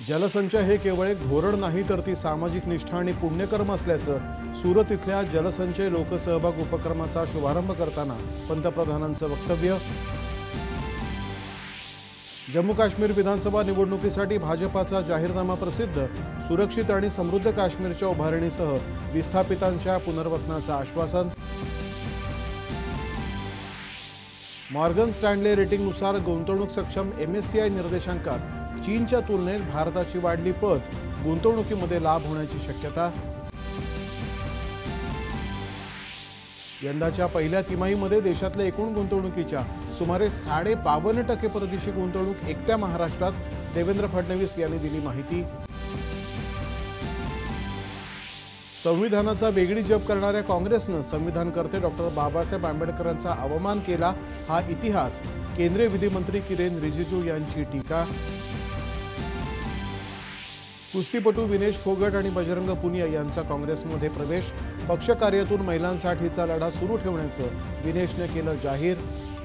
जलसंचय हे केवळ एक धोरण नाही तर ती सामाजिक निष्ठा आणि पुण्यकर्म असल्याचं सुरत इथल्या जलसंचय लोकसहभाग उपक्रमाचा शुभारंभ करताना पंतप्रधानांचं वक्तव्य। जम्मू काश्मीर विधानसभा निवडणुकीसाठी भाजपाचा जाहीरनामा प्रसिद्ध। सुरक्षित आणि समृद्ध काश्मीरच्या उभारणीसह विस्थापितांच्या पुनर्वसनाचं आश्वासन। मॉर्गन स्टॅनले रेटिंगनुसार गुंतवणूक सक्षम MSCI निर्देशांकात चीनच्या तुलनेत भारताची वाढली पत, गुंतवणुकीमध्ये लाभ होण्याची शक्यता। यंदाच्या पहिल्या तिमाहीमध्ये देशातल्या एकूण गुंतवणुकीच्या सुमारे 52.5% परदेशी गुंतवणूक एकट्या महाराष्ट्रात। देवेंद्र फडणवीस यांनी दिली माहिती। संविधानाचा वेगळी जप करणाऱ्या काँग्रेसनं संविधानकर्ते डॉक्टर बाबासाहेब आंबेडकरांचा अवमान केला, हा इतिहास। केंद्रीय विधिमंत्री किरेन रिजिजू यांची टीका। कुस्तीपटू विनेश फोगट आणि बजरंग पुनिया यांचा काँग्रेसमध्ये प्रवेश। पक्षकार्यातून महिलांसाठीचा लढा सुरू ठेवण्याचं विनेशने केलं जाहीर।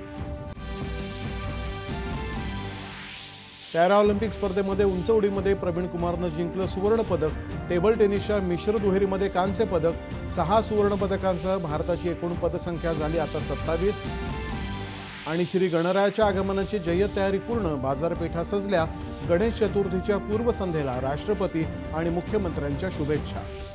पॅराऑलिम्पिक स्पर्धेमध्ये उंच उडीमध्ये प्रवीण कुमारनं जिंकलं सुवर्ण पदक। टेबल टेनिसच्या मिश्र दुहेरीमध्ये कांस्य पदक। 6 सुवर्ण पदकांसह भारताची एकूण पदसंख्या झाली आता 27। आणि श्री गणरायाच्या आगमनाची जय्यत तयारी पूर्ण। बाजारपेठा सजल्या। गणेश चतुर्थीच्या पूर्वसंध्येला राष्ट्रपती आणि मुख्यमंत्र्यांच्या शुभेच्छा।